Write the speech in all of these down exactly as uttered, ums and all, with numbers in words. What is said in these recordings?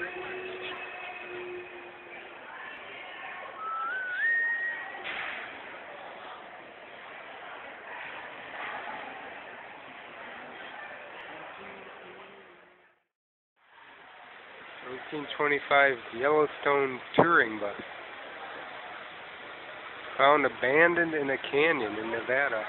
nineteen twenty-five Yellowstone touring bus. Found abandoned in a canyon in Nevada.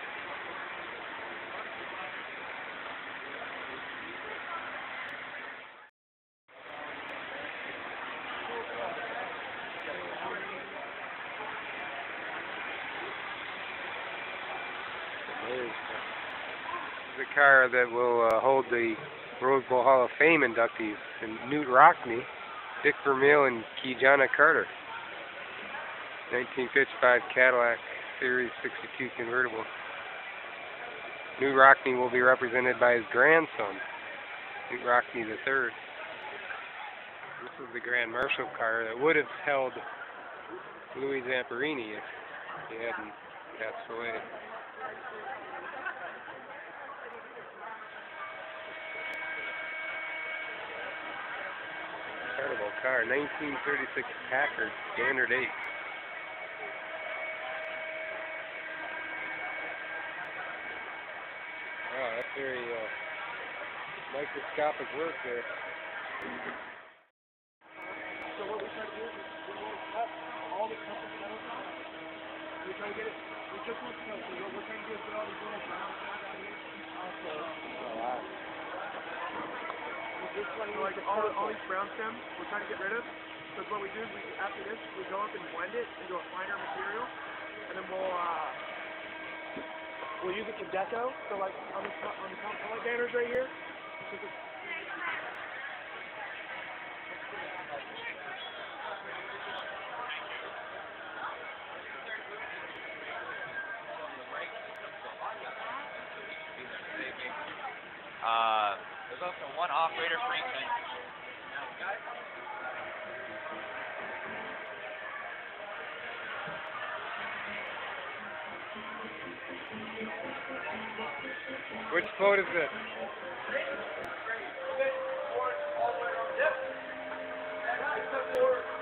This is a car that will uh, hold the Rose Bowl Hall of Fame inductees, and Newt Rockney, Dick Vermeil, and Keyjana Carter. nineteen fifty-five Cadillac Series sixty-two convertible. Newt Rockney will be represented by his grandson, Newt Rockney the third. This is the Grand Marshal car that would have held Louis Zamperini if he hadn't passed away. Incredible car, nineteen thirty-six Packard Standard eight. Wow, that's very uh, microscopic work there. So what we try to do is we want to cut all the couple petals off. We try to get it, we just want to cut, so what we're trying to do is get all these little brown stuff out of here. Also, Oh, wow. Just like, so like all, all these brown stems, we're trying to get rid of. Because what we do is we, after this, we go up and blend it into a finer material, and then we'll uh, we'll use it to deco. So like on the on the color banners right here. Uh, there's also one operator for each engine. Which float is this? Yep.